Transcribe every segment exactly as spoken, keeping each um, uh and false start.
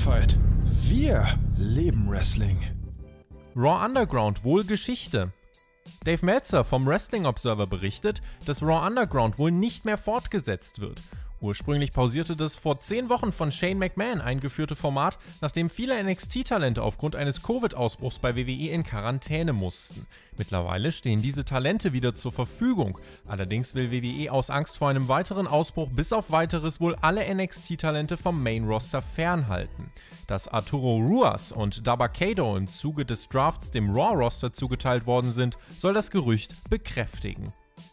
Spotfight. Wir leben Wrestling. Raw Underground wohl Geschichte. Dave Meltzer vom Wrestling Observer berichtet, dass Raw Underground wohl nicht mehr fortgesetzt wird. Ursprünglich pausierte das vor zehn Wochen von Shane McMahon eingeführte Format, nachdem viele N X T-Talente aufgrund eines Covid-Ausbruchs bei W W E in Quarantäne mussten. Mittlerweile stehen diese Talente wieder zur Verfügung. Allerdings will W W E aus Angst vor einem weiteren Ausbruch bis auf weiteres wohl alle N X T-Talente vom Main-Roster fernhalten. Dass Arturo Ruas und Dabba-Kato im Zuge des Drafts dem Raw-Roster zugeteilt worden sind, soll das Gerücht bekräftigen.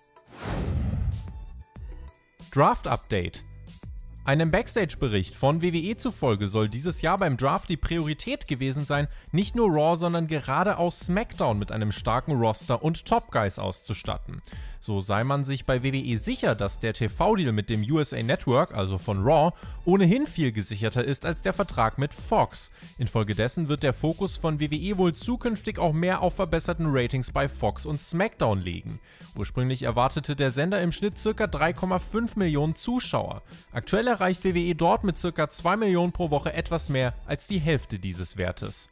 Draft-Update. Einem Backstage-Bericht von W W E zufolge soll dieses Jahr beim Draft die Priorität gewesen sein, nicht nur Raw, sondern gerade auch SmackDown mit einem starken Roster und Top Guys auszustatten. So sei man sich bei W W E sicher, dass der T V-Deal mit dem U S A Network, also von Raw, ohnehin viel gesicherter ist als der Vertrag mit Fox. Infolgedessen wird der Fokus von W W E wohl zukünftig auch mehr auf verbesserten Ratings bei Fox und SmackDown legen. Ursprünglich erwartete der Sender im Schnitt ca. drei Komma fünf Millionen Zuschauer. Aktuell erreicht W W E dort mit ca. zwei Millionen pro Woche etwas mehr als die Hälfte dieses Wertes.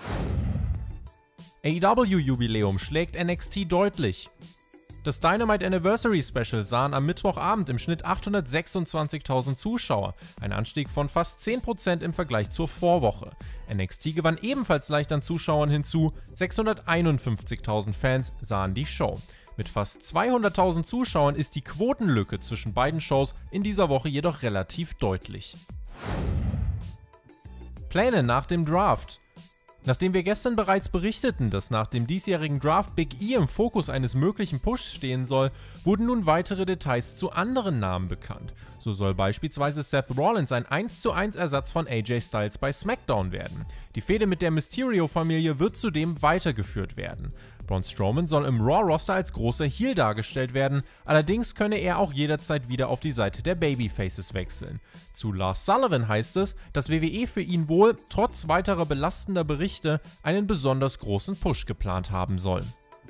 A E W-Jubiläum schlägt N X T deutlich. Das Dynamite Anniversary Special sahen am Mittwochabend im Schnitt achthundertsechsundzwanzigtausend Zuschauer, ein Anstieg von fast zehn Prozent im Vergleich zur Vorwoche. N X T gewann ebenfalls leicht an Zuschauern hinzu, sechshunderteinundfünfzigtausend Fans sahen die Show. Mit fast zweihunderttausend Zuschauern ist die Quotenlücke zwischen beiden Shows in dieser Woche jedoch relativ deutlich. Pläne nach dem Draft. Nachdem wir gestern bereits berichteten, dass nach dem diesjährigen Draft Big E im Fokus eines möglichen Pushs stehen soll, wurden nun weitere Details zu anderen Namen bekannt. So soll beispielsweise Seth Rollins ein eins zu eins Ersatz von A J Styles bei SmackDown werden. Die Fehde mit der Mysterio-Familie wird zudem weitergeführt werden. Braun Strowman soll im Raw-Roster als großer Heel dargestellt werden, allerdings könne er auch jederzeit wieder auf die Seite der Babyfaces wechseln. Zu Lars Sullivan heißt es, dass W W E für ihn wohl, trotz weiterer belastender Berichte, einen besonders großen Push geplant haben soll.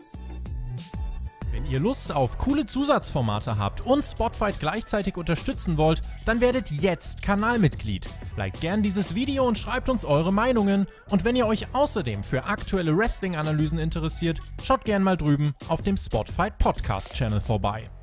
Wenn ihr Lust auf coole Zusatzformate habt und Spotfight gleichzeitig unterstützen wollt, dann werdet jetzt Kanalmitglied. Liked gern dieses Video und schreibt uns eure Meinungen. Und wenn ihr euch außerdem für aktuelle Wrestling-Analysen interessiert, schaut gern mal drüben auf dem Spotfight Podcast Channel vorbei.